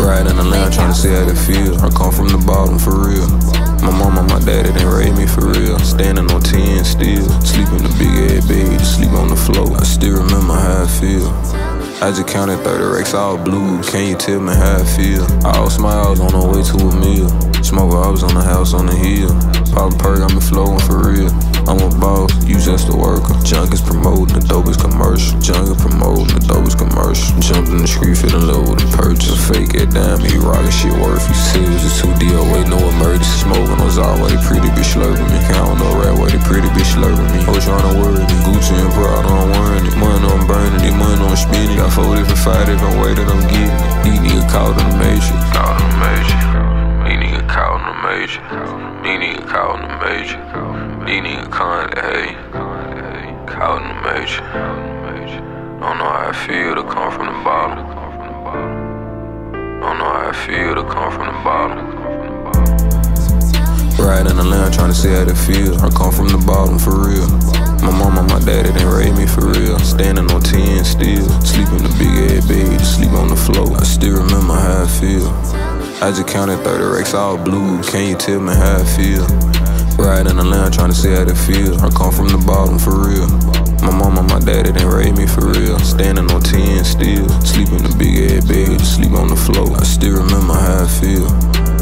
Ride in the lamb trying to see how it feel. I come from the bottom for real. My mama, my daddy didn't raise me for real. Standing on 10 still. Sleep in the big ass bed, just sleep on the floor. I still remember how I feel. I just counted 30 racks all blue. Can you tell me how I feel? All smiles on the way to a meal. Smoke hours on the house on the hill. Pop a perk, got me flowing for real. I'm a boss, you just a worker. Junk is promoting, the dope is commercial. Junk is promoting, the dope is commercial. Jumped in the street, fell in love with the purchase. Fake it down, me rockin' shit worth. You see, it was just 2 DOA, no emergency. Smoking on Zawa, they pretty bitch slurping me. Count no rat, why they pretty bitch slurping me. Hoes tryna worry me. Gucci and Prada, I'm wearing it. Money I'm burning it, money I'm spending. Got 4 different, 5 different ways that I'm getting it. These niggas caught in the major. Caught in the major. These niggas caught in the major. These niggas caught in the major. These niggas caught in the major. Don't know how I feel to come from the bottom. Don't know how I feel to come from the bottom. Ride in the lamb trying to see how it feel. I come from the bottom for real. My mama, my daddy didn't raise me for real. Standing on 10 still. Sleep in the big ass bed, just sleep on the floor. I still remember how I feel. I just counted 30 racks all blue. Can you tell me how I feel? Ride in the lamb trying to see how it feel. I come from the bottom for real. My mama, my daddy didn't raise me for real. Standing on 10 still. Sleep in the big ass bed, just sleep on the floor. I still remember how I feel.